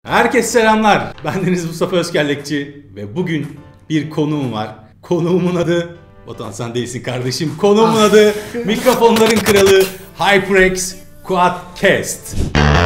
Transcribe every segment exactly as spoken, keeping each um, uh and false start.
Herkese selamlar. Bendeniz Mustafa Özkerlekçi ve bugün bir konuğum var. Konuğumun adı, Batuhan sen değilsin kardeşim. Konuğumun adı mikrofonların kralı HyperX Quadcast.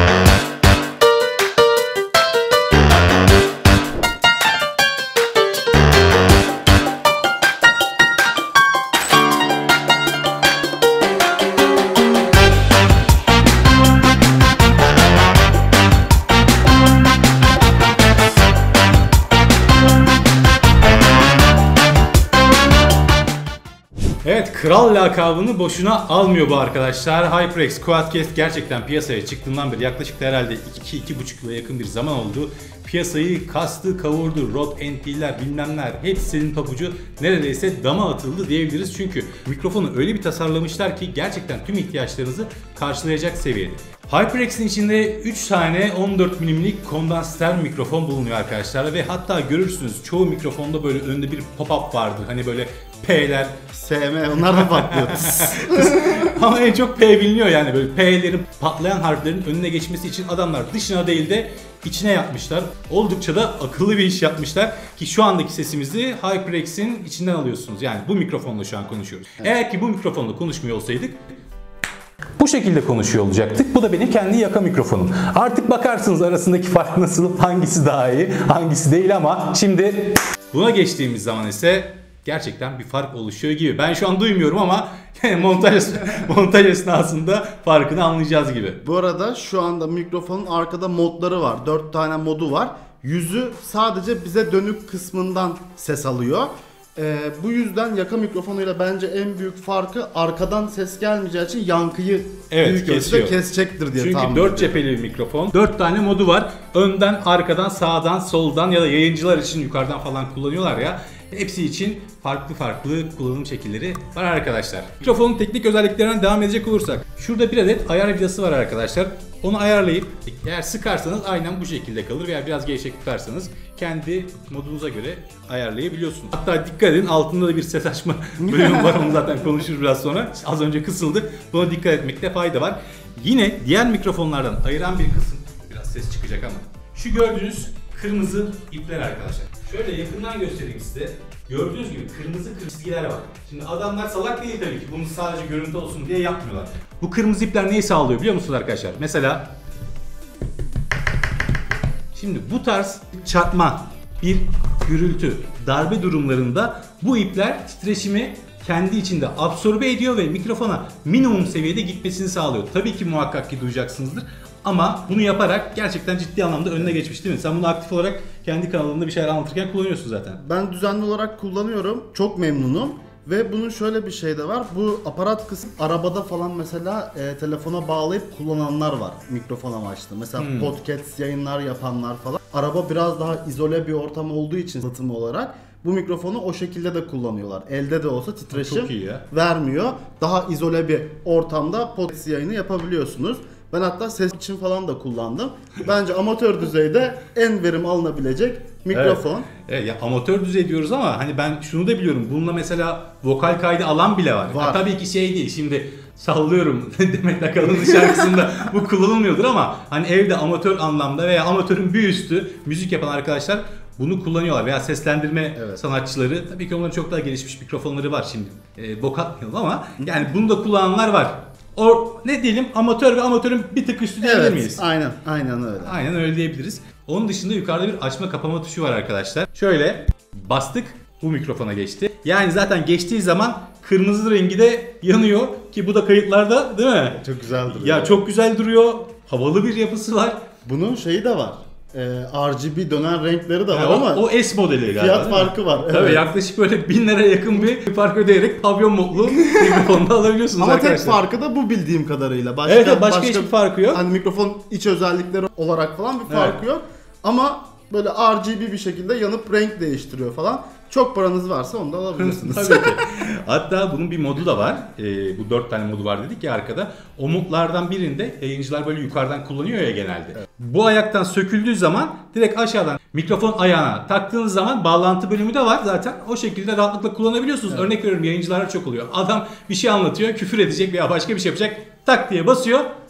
Evet, kral lakabını boşuna almıyor bu arkadaşlar. HyperX Quadcast gerçekten piyasaya çıktığından beri yaklaşık herhalde iki iki buçuk yıla yakın bir zaman oldu. Piyasayı kastı, kavurdu, Rode N T'ler bilmemler hepsinin pabucu neredeyse dama atıldı diyebiliriz. Çünkü mikrofonu öyle bir tasarlamışlar ki gerçekten tüm ihtiyaçlarınızı karşılayacak seviyede. HyperX'in içinde üç tane on dört milimlik kondansatör mikrofon bulunuyor arkadaşlar ve hatta görürsünüz çoğu mikrofonda böyle önünde bir pop-up vardır. Hani böyle P'ler, S M onlar da patlıyor. Ama en çok P biliniyor yani böyle P'lerin patlayan harflerin önüne geçmesi için adamlar dışına değil de içine yapmışlar. Oldukça da akıllı bir iş yapmışlar ki şu andaki sesimizi HyperX'in içinden alıyorsunuz. Yani bu mikrofonla şu an konuşuyoruz. Evet. Eğer ki bu mikrofonla konuşmuyor olsaydık bu şekilde konuşuyor olacaktık. Bu da benim kendi yaka mikrofonum. Artık bakarsınız arasındaki fark nasıl, hangisi daha iyi, hangisi değil ama şimdi buna geçtiğimiz zaman ise gerçekten bir fark oluşuyor gibi. Ben şu an duymuyorum ama montaj, montaj esnasında farkını anlayacağız gibi. Bu arada şu anda mikrofonun arkada modları var. dört tane modu var. Yüzü sadece bize dönük kısmından ses alıyor. Ee, bu yüzden yaka mikrofonuyla bence en büyük farkı arkadan ses gelmeyeceği için yankıyı evet, büyük ölçüde kesecektir diye tahmin ediyorum. Çünkü dört cepheli bir mikrofon. dört tane modu var. Önden, arkadan, sağdan, soldan ya da yayıncılar için yukarıdan falan kullanıyorlar ya. Hepsi için farklı farklı kullanım şekilleri var arkadaşlar. Mikrofonun teknik özelliklerinden devam edecek olursak. Şurada bir adet ayar vidası var arkadaşlar. Onu ayarlayıp eğer sıkarsanız aynen bu şekilde kalır veya biraz gevşek tutarsanız kendi modunuza göre ayarlayabiliyorsunuz. Hatta dikkat edin altında da bir ses açma bölümü var, onu zaten konuşuruz biraz sonra. Az önce kısıldı. Buna dikkat etmekte fayda var. Yine diğer mikrofonlardan ayıran bir kısım, biraz ses çıkacak ama şu gördüğünüz kırmızı ipler arkadaşlar. Şöyle yakından göstereyim size. Gördüğünüz gibi kırmızı çizgiler var. Şimdi adamlar salak değil tabii ki. Bunu sadece görüntü olsun diye yapmıyorlar. Bu kırmızı ipler neyi sağlıyor biliyor musunuz arkadaşlar? Mesela şimdi bu tarz çarpma, bir gürültü, darbe durumlarında bu ipler titreşimi kendi içinde absorbe ediyor ve mikrofona minimum seviyede gitmesini sağlıyor. Tabii ki muhakkak ki duyacaksınızdır. Ama bunu yaparak gerçekten ciddi anlamda önüne geçmiş değil mi? Sen bunu aktif olarak kendi kanalında bir şeyler anlatırken kullanıyorsun zaten. Ben düzenli olarak kullanıyorum. Çok memnunum. Ve bunun şöyle bir şey de var. Bu aparat kısmı arabada falan mesela e, telefona bağlayıp kullananlar var. Mikrofon amaçlı. Mesela hmm. podcast yayınlar yapanlar falan. Araba biraz daha izole bir ortam olduğu için satımı olarak bu mikrofonu o şekilde de kullanıyorlar. Elde de olsa titreşim vermiyor. Daha izole bir ortamda podcast yayını yapabiliyorsunuz. Ben hatta ses için falan da kullandım. Bence amatör düzeyde en verim alınabilecek mikrofon. Evet. Evet, ya amatör düzey diyoruz ama hani ben şunu da biliyorum. Bununla mesela vokal kaydı alan bile var. var. Ha, tabii ki şey değil. Şimdi sallıyorum Demet Akalın'ın şarkısında bu kullanılmıyordur ama hani evde amatör anlamda veya amatörün bir üstü müzik yapan arkadaşlar bunu kullanıyorlar veya seslendirme evet. sanatçıları. Tabii ki onların çok daha gelişmiş mikrofonları var şimdi. E, bok atmayalım ama yani bunu da kullananlar var. O ne diyelim amatör ve amatörün bir tık üstü diyebilir evet, miyiz? Aynen, aynen öyle. Aynen öyle diyebiliriz. Onun dışında yukarıda bir açma kapama tuşu var arkadaşlar. Şöyle bastık, bu mikrofona geçti. Yani zaten geçtiği zaman kırmızı rengi de yanıyor ki bu da kayıtlarda değil mi? Çok güzel duruyor. Ya çok güzel duruyor. Havalı bir yapısı var. Bunun şeyi de var. Ee, R G B dönen renkleri de var yani ama o, o S modeli galiba. Fiyat farkı var. Evet. Tabii yaklaşık böyle bin liraya yakın bir fark ödeyerek pavyon modlu mikrofonda alabiliyorsunuz ama arkadaşlar. Ama tek farkı da bu bildiğim kadarıyla. Başka, evet başka, başka hiçbir farkı yok. Hani mikrofon iç özellikleri olarak falan bir farkı evet. yok. Ama böyle R G B bir şekilde yanıp renk değiştiriyor falan. Çok paranız varsa onu da alabilirsiniz. Tabii ki. Hatta bunun bir modu da var. Ee, bu dört tane modu var dedik ya arkada. O modlardan birinde yayıncılar böyle yukarıdan kullanıyor ya genelde. Evet. Bu ayaktan söküldüğü zaman direkt aşağıdan mikrofon ayağına taktığınız zaman bağlantı bölümü de var zaten. O şekilde rahatlıkla kullanabiliyorsunuz. Evet. Örnek veriyorum yayıncılarda çok oluyor. Adam bir şey anlatıyor, küfür edecek veya başka bir şey yapacak. Tak diye basıyor.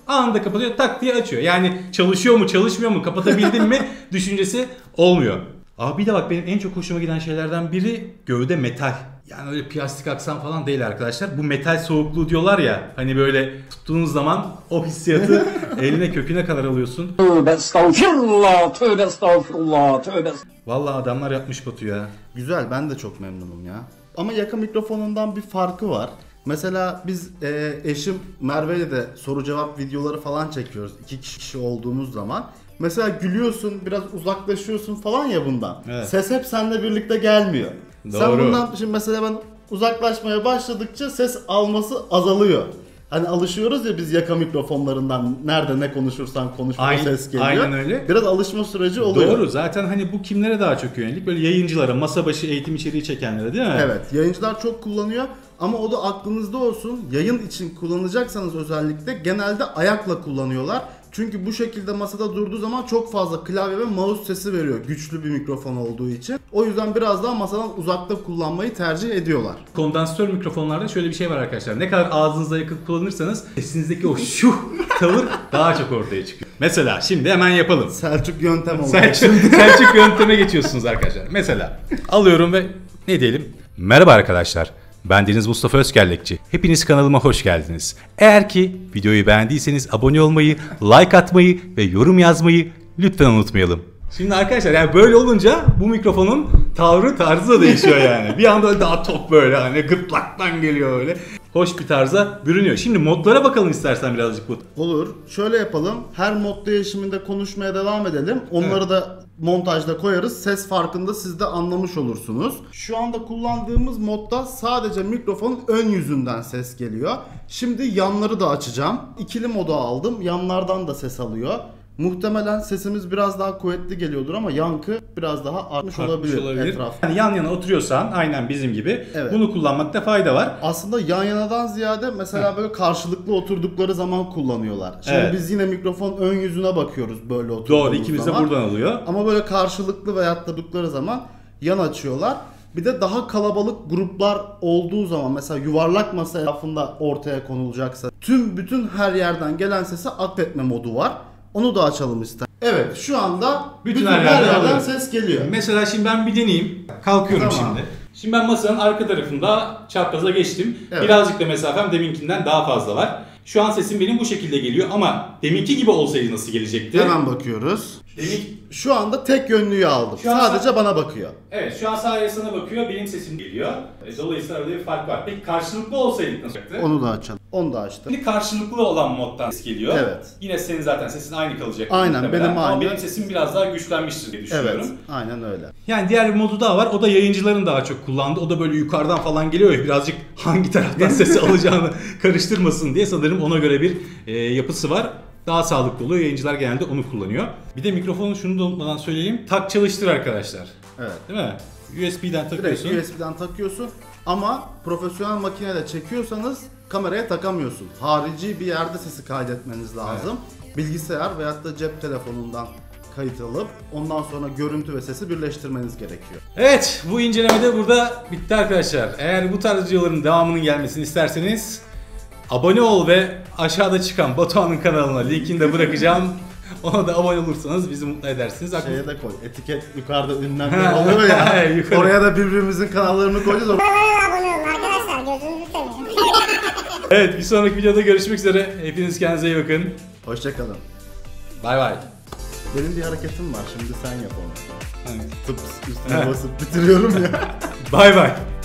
Anında kapatıyor, tak diye açıyor. Yani çalışıyor mu çalışmıyor mu, kapatabildim mi düşüncesi olmuyor. Abi bir de bak, benim en çok hoşuma giden şeylerden biri gövde metal. Yani öyle plastik aksam falan değil arkadaşlar. Bu metal soğukluğu diyorlar ya. Hani böyle tuttuğunuz zaman o hissiyatı eline köküne kadar alıyorsun. Tövbe estağfirullah, tövbe estağfirullah, tövbe. Vallahi adamlar yapmış Batu ya. Güzel, ben de çok memnunum ya. Ama yaka mikrofonundan bir farkı var. Mesela biz e, eşim Merve'yle de soru cevap videoları falan çekiyoruz. İki kişi olduğumuz zaman. Mesela gülüyorsun, biraz uzaklaşıyorsun falan ya bundan. Evet. Ses hep seninle birlikte gelmiyor. Doğru. Sen bundan şimdi mesela ben uzaklaşmaya başladıkça ses alması azalıyor. Hani alışıyoruz ya biz yaka mikrofonlarından, nerede ne konuşursan konuş o Aynen- ses geliyor. aynen öyle. Biraz alışma süreci oluyor. Doğru. Zaten hani bu kimlere daha çok yönelik? Böyle yayıncılara, masa başı eğitim içeriği çekenlere değil mi? Evet, yayıncılar çok kullanıyor ama o da aklınızda olsun. Yayın için kullanacaksanız özellikle genelde ayakla kullanıyorlar. Çünkü bu şekilde masada durduğu zaman çok fazla klavye ve mouse sesi veriyor, güçlü bir mikrofon olduğu için. O yüzden biraz daha masadan uzakta kullanmayı tercih ediyorlar. Kondansatör mikrofonlarda şöyle bir şey var arkadaşlar. Ne kadar ağzınıza yakın kullanırsanız sesinizdeki o şuh tavır daha çok ortaya çıkıyor. Mesela şimdi hemen yapalım. Selçuk yöntem oldu. Selçuk, Selçuk yönteme geçiyorsunuz arkadaşlar. Mesela alıyorum ve ne diyelim? Merhaba arkadaşlar. Ben Deniz Mustafa Özkerlekçi. Hepiniz kanalıma hoş geldiniz. Eğer ki videoyu beğendiyseniz abone olmayı, like atmayı ve yorum yazmayı lütfen unutmayalım. Şimdi arkadaşlar yani böyle olunca bu mikrofonun tavrı tarzı da değişiyor yani. Bir anda daha tok böyle hani gırtlaktan geliyor öyle. Hoş bir tarza bürünüyor. Şimdi modlara bakalım istersen birazcık bu. Olur. Şöyle yapalım. Her mod değişiminde konuşmaya devam edelim. Onları Evet. da montajda koyarız. Ses farkında siz de anlamış olursunuz. Şu anda kullandığımız modda sadece mikrofonun ön yüzünden ses geliyor. Şimdi yanları da açacağım. İkili modu aldım. Yanlardan da ses alıyor. Muhtemelen sesimiz biraz daha kuvvetli geliyordur ama yankı biraz daha artmış olabilir, olabilir. etraf. Yani yan yana oturuyorsan aynen bizim gibi Evet. bunu kullanmakta fayda var. Aslında yan yanadan ziyade mesela böyle karşılıklı oturdukları zaman kullanıyorlar. Şimdi Evet. biz yine mikrofon ön yüzüne bakıyoruz böyle oturduğumuz Doğru, ikimiz de zaman. buradan alıyor. Ama böyle karşılıklı veyahut da durdukları zaman yan açıyorlar. Bir de daha kalabalık gruplar olduğu zaman mesela yuvarlak masa etrafında ortaya konulacaksa tüm bütün her yerden gelen sesi akletme modu var. Onu da açalım ister. Evet, şu anda Bütün bütün, her her yerden yerden alıyor. ses geliyor. Mesela şimdi ben bir deneyeyim. Kalkıyorum Tamam. şimdi. Şimdi ben masanın arka tarafında çapraza geçtim. Evet. Birazcık da mesafem deminkinden daha fazla var. Şu an sesim benim bu şekilde geliyor ama deminki gibi olsaydı nasıl gelecekti? Hemen bakıyoruz. Demin... Şu anda tek yönlüyü aldım. Şu an Sadece sa- bana bakıyor. Evet, şu an sağ sana bakıyor, benim sesim geliyor. E, Dolayısıyla arada bir fark var. Peki karşılıklı olsaydık nasıl olacaktı? Onu da açalım. Onu da açtım. Şimdi karşılıklı olan moddan ses geliyor. Evet. Yine senin zaten sesin aynı kalacak. Aynen, muhtemelen. benim Ama aynı. benim sesim biraz daha güçlenmiştir diye düşünüyorum. Evet, aynen öyle. Yani diğer bir modu daha var. O da yayıncıların daha çok kullandığı. O da böyle yukarıdan falan geliyor ya, birazcık hangi taraftan sesi alacağını karıştırmasın diye sanırım ona göre bir e, yapısı var. Daha sağlıklı oluyor. Yayıncılar genelde onu kullanıyor. Bir de mikrofonu şunu da unutmadan söyleyeyim. Tak çalıştır arkadaşlar. Evet. Değil mi? U S B'den takıyorsun. Direkt U S B'den takıyorsun ama profesyonel makinede çekiyorsanız kameraya takamıyorsun. Harici bir yerde sesi kaydetmeniz lazım. Bilgisayar veyahut da cep telefonundan kayıt alıp ondan sonra görüntü ve sesi birleştirmeniz gerekiyor. Evet, bu inceleme de burada bitti arkadaşlar. Eğer bu tarz videoların devamının gelmesini isterseniz abone ol ve aşağıda çıkan Batuhan'ın kanalına linkini de bırakacağım. Ona da abone olursanız bizi mutlu edersiniz. Aklı- Şeye de koy. Etiket yukarıda ünlemler oluyor ya. Yukarı. Oraya da birbirimizin kanallarını koyacağız. abone olun arkadaşlar, gözünüzü seveyim. Evet, bir sonraki videoda görüşmek üzere. Hepiniz kendinize iyi bakın. Hoşçakalın. Bay bay. Benim bir hareketim var. Şimdi sen yap onu. Hani- Tıps üstüne basıp bitiriyorum ya. Bay bay.